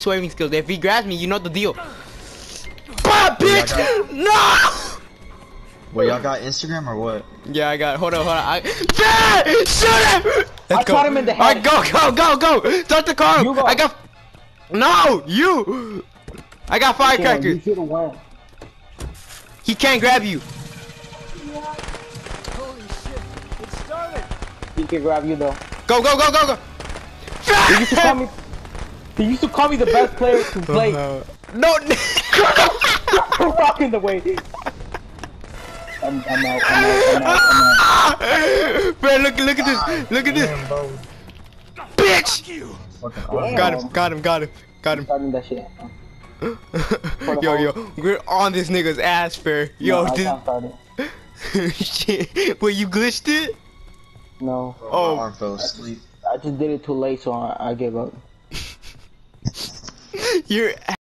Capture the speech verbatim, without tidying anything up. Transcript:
two aiming skills. If he grabs me, you know the deal. Bah, bitch! No! Wait, y'all got Instagram or what? Yeah, I got. Hold on, hold on. I, yeah! Shoot him! Let's I go. caught him in the head. Alright, go, go, go, go! Start the car. You go. I got. No, you. I got firecrackers. You should have went. He can't grab you. Holy shit! It started. He can grab you though. Go, go, go, go, go. He used to call me. He used to call me the best player to play. Uh, no. I'm rocking the way. I'm, I'm out. I'm out. I'm out. I'm out. Bro, look, look at this. Look at this. Bitch. Damn. Got him. Got him. Got him. Got him. Starting that shit. Yo, yo, we're on this nigga's ass, fair. Yo, no, I this. can't start it. Shit. Wait, you glitched it? No. Bro, Oh. my arm fell asleep. I just did it too late, so I, I gave up. You're